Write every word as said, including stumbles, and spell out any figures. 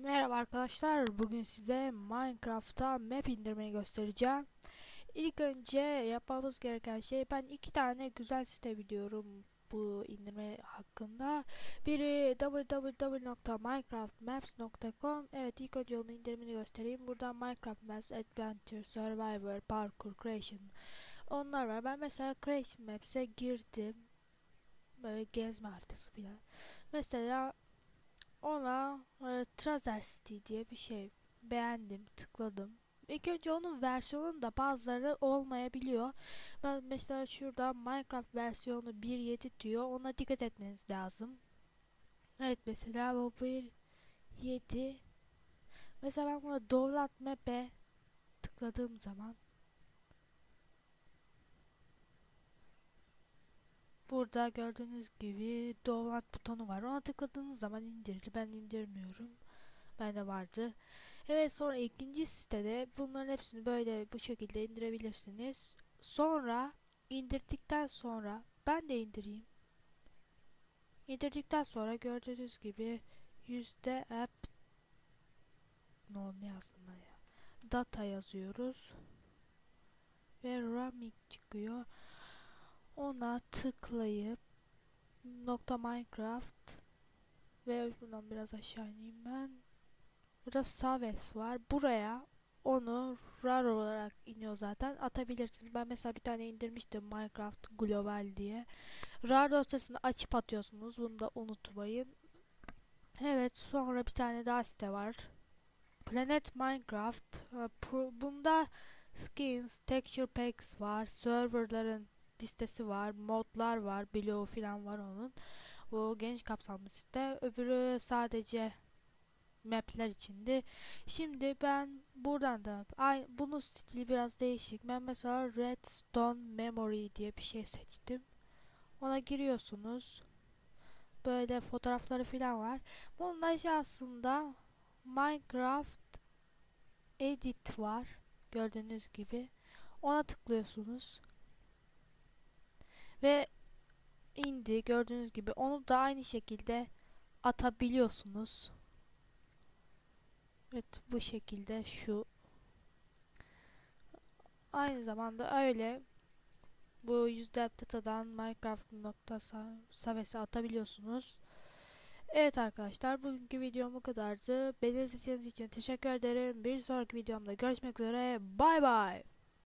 Merhaba arkadaşlar. Bugün size Minecraft'ta map indirmeyi göstereceğim. İlk önce yapmamız gereken şey, ben iki tane güzel site biliyorum bu indirme hakkında. Biri w w w nokta minecraft maps nokta com. Evet, ilk önce onun indirimini göstereyim. Buradan Minecraft Maps, Adventure, Survivor, Parkour, Creation, onlar var. Ben mesela Creation Maps'e girdim. Böyle gezme haritası falan. Mesela ona e, Trazer City diye bir şey beğendim, tıkladım. İlk önce onun versiyonun da bazıları olmayabiliyor. Ben mesela şurada Minecraft versiyonu bir nokta yedi diyor. Ona dikkat etmeniz lazım. Evet, mesela bu bir nokta yedi. Mesela ben buna Download Map'e tıkladığım zaman burada gördüğünüz gibi download butonu var. Ona tıkladığınız zaman indirili. Ben indirmiyorum. Bende vardı. Evet, sonra ikinci sitede bunların hepsini böyle bu şekilde indirebilirsiniz. Sonra indirdikten sonra ben de indireyim. İndirdikten sonra gördüğünüz gibi yüzde app no ne yazdım ben ya. Data yazıyoruz ve roaming çıkıyor. Ona tıklayıp nokta Minecraft ve buradan biraz aşağı ineyim ben. Burada Saves var. Buraya onu rar olarak iniyor zaten. Atabilirsiniz. Ben mesela bir tane indirmiştim, Minecraft Global diye. Rar dosyasını açıp atıyorsunuz. Bunu da unutmayın. Evet, sonra bir tane daha site var. Planet Minecraft. Bunda skins, texture packs var. Serverların listesi var. Modlar var. Bloğu falan var onun. Bu geniş kapsamlı site. Öbürü sadece map'ler içindi. Şimdi ben buradan da aynı, bunun stili biraz değişik. Ben mesela Redstone Memory diye bir şey seçtim. Ona giriyorsunuz. Böyle fotoğrafları falan var. Bunun aşağısında Minecraft Edit var. Gördüğünüz gibi. Ona tıklıyorsunuz. Ve indi. Gördüğünüz gibi. Onu da aynı şekilde atabiliyorsunuz. Evet, bu şekilde şu. Aynı zamanda öyle bu yüzde datadan Minecraft nokta savesi atabiliyorsunuz. Evet arkadaşlar, bugünkü videom bu kadardı. Beni izlediğiniz için teşekkür ederim. Bir sonraki videomda görüşmek üzere. Bay bay.